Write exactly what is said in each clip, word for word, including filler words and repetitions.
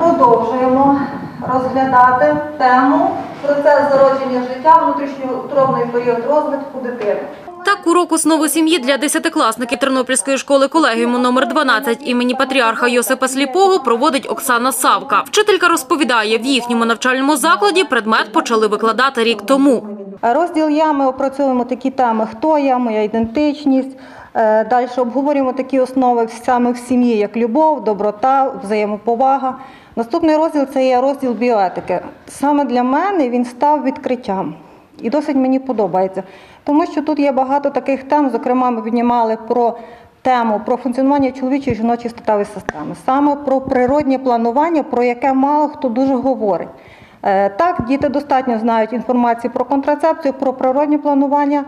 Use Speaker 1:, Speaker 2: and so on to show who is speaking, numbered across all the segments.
Speaker 1: Продовжуємо розглядати тему «Процес зародження життя, внутрішньоутробний період розвитку дитини».
Speaker 2: Так, урок основи сім'ї для десятикласників Тернопільської школи колегіуму номер дванадцять імені патріарха Йосипа Сліпого проводить Оксана Савка. Вчителька розповідає, в їхньому навчальному закладі предмет почали викладати рік тому.
Speaker 1: Розділ «Я» ми опрацьовуємо такі теми «Хто я?», «Моя ідентичність». Далі обговорюємо такі основи саме в сім'ї, як любов, доброта, взаємоповага. Наступний розділ – це є розділ біоетики. Саме для мене він став відкриттям. І досить мені подобається. Тому що тут є багато таких тем, зокрема ми піднімали про тему, про функціонування чоловічої і жіночої статевої системи. Саме про природнє планування, про яке мало хто дуже говорить. Так, діти достатньо знають інформацію про контрацепцію, про природнє планування.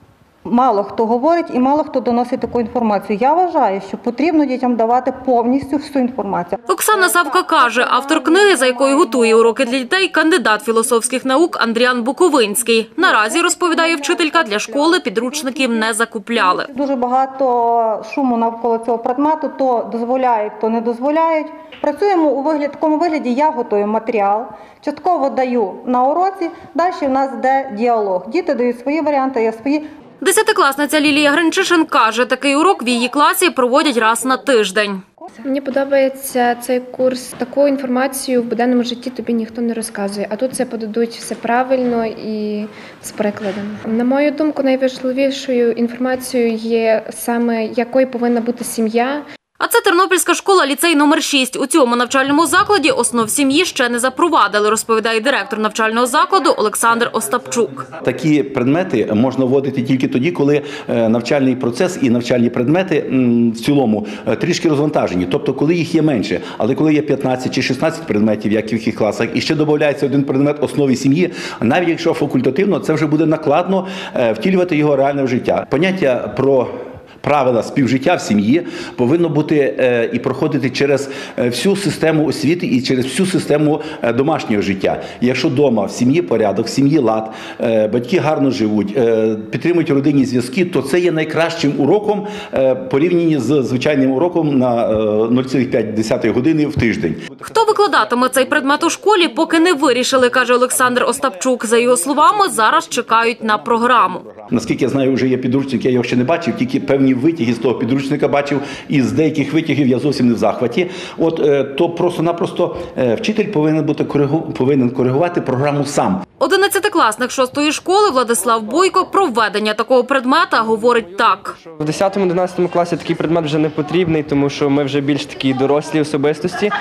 Speaker 1: Мало хто говорить і мало хто доносить таку інформацію. Я вважаю, що потрібно дітям давати повністю всю інформацію.
Speaker 2: Оксана Савка каже, автор книги, за якою готує уроки для дітей, кандидат філософських наук Андріан Буковинський. Наразі, розповідає вчителька, для школи підручників не закупляли.
Speaker 1: Дуже багато шуму навколо цього предмету, то дозволяють, то не дозволяють. Працюємо у вигляді, такому вигляді, я готую матеріал, частково даю на уроці, далі в нас йде діалог. Діти дають свої варіанти, я свої.
Speaker 2: Десятикласниця Лілія Гринчишин каже, такий урок в її класі проводять раз на тиждень.
Speaker 3: Мені подобається цей курс. Таку інформацію в буденному житті тобі ніхто не розказує, а тут це подадуть все правильно і з перекладом. На мою думку, найважливішою інформацією є саме, якою повинна бути сім'я.
Speaker 2: А це Тернопільська школа, ліцей номер шість. У цьому навчальному закладі основ сім'ї ще не запровадили, розповідає директор навчального закладу Олександр Остапчук.
Speaker 4: Такі предмети можна вводити тільки тоді, коли навчальний процес і навчальні предмети в цілому трішки розвантажені. Тобто, коли їх є менше. Але коли є п'ятнадцять чи шістнадцять предметів, як в яких класах, і ще додається один предмет основи сім'ї, навіть якщо факультативно, це вже буде накладно втілювати його реально в життя. Поняття про правила співжиття в сім'ї повинно бути і проходити через всю систему освіти і через всю систему домашнього життя. Якщо вдома в сім'ї порядок, в сім'ї лад, батьки гарно живуть, підтримують родинні зв'язки, то це є найкращим уроком порівняно з звичайним уроком на нуль цілих п'ять десятих години в тиждень.
Speaker 2: Хто викладатиме цей предмет у школі, поки не вирішили, каже Олександр Остапчук. За його словами, зараз чекають на програму.
Speaker 4: Наскільки я знаю, вже є підручник, я його ще не бачив, тільки певні витяги з того підручника бачив, і з деяких витягів я зовсім не в захваті. От, то просто-напросто вчитель повинен бути повинен коригувати програму сам.
Speaker 2: Одинадцятикласник шостої школи Владислав Бойко про введення такого предмета говорить так.
Speaker 5: В десятому-одинадцятому класі такий предмет вже не потрібний, тому що ми вже більш такі дорослі особистості.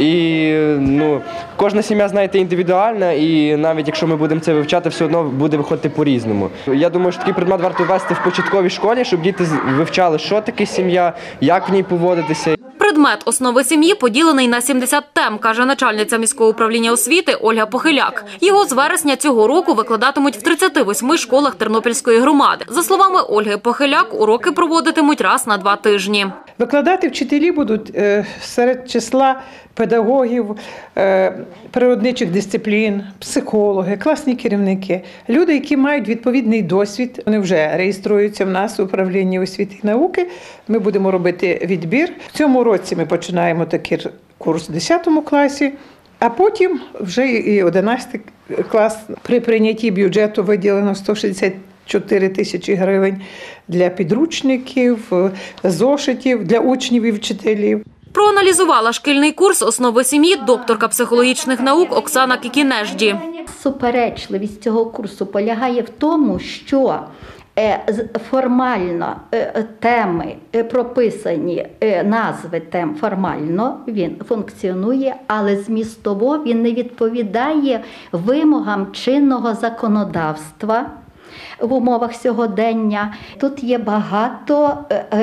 Speaker 5: І ну, кожна сім'я, знаєте, індивідуальна, і навіть якщо ми будемо це вивчати, все одно буде виходити по-різному. Я думаю, що такий предмет варто ввести в початковій школі, щоб діти вивчали, що таке сім'я, як в ній поводитися.
Speaker 2: Предмет основи сім'ї поділений на сімдесят тем, каже начальниця міського управління освіти Ольга Похиляк. Його з вересня цього року викладатимуть в тридцяти восьми школах Тернопільської громади. За словами Ольги Похиляк, уроки проводитимуть раз на два тижні.
Speaker 6: Викладати вчителі будуть серед числа педагогів, природничих дисциплін, психологи, класні керівники. Люди, які мають відповідний досвід, вони вже реєструються в нас у управлінні освіти і науки. Ми будемо робити відбір. В цьому році ми починаємо такий курс в десятому класі, а потім вже і одинадцятий клас. При прийнятті бюджету виділено сто шістдесят чотири тисячі гривень для підручників, зошитів, для учнів і вчителів.
Speaker 2: Проаналізувала шкільний курс основи сім'ї докторка психологічних наук Оксана Кікінежді.
Speaker 7: Суперечливість цього курсу полягає в тому, що формально теми прописані, назви тем формально він функціонує, але змістово він не відповідає вимогам чинного законодавства в умовах сьогодення. Тут є багато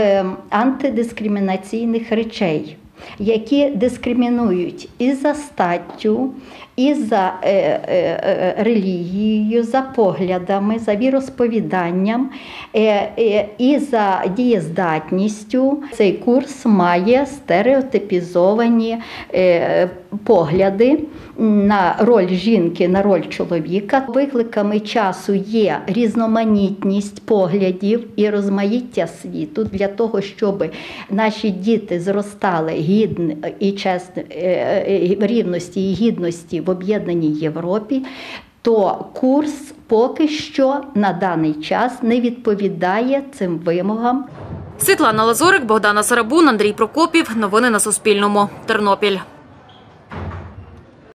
Speaker 7: антидискримінаційних речей, які дискримінують і за статтю, і за е, е, релігією, за поглядами, за віросповіданням, е, е, і за дієздатністю. Цей курс має стереотипізовані е, погляди на роль жінки, на роль чоловіка. Викликами часу є різноманітність поглядів і розмаїття світу для того, щоб наші діти зростали гідн і чест... рівності і гідності в об'єднаній Європі, то курс поки що на даний час не відповідає цим вимогам.
Speaker 2: Світлана Лазорик, Богдана Сарабун, Андрій Прокопів. Новини на Суспільному. Тернопіль.